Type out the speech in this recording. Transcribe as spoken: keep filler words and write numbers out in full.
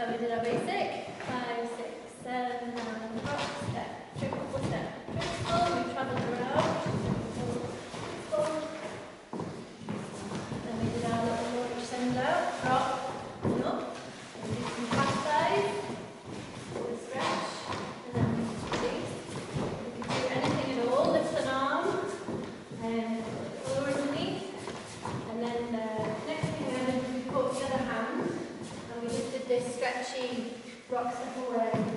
So we did our basic, five, six, seven, nine, rock step, triple step, triple, we travelled around, triple, then we did our little launch send out, drop, and up, and we did some fast side, with a stretch, and then we just release. We can do anything at all, lift an arm, and lower underneath, and then the next thing we're going to do is we caught the other hand, and we just did this stretchy rock step away.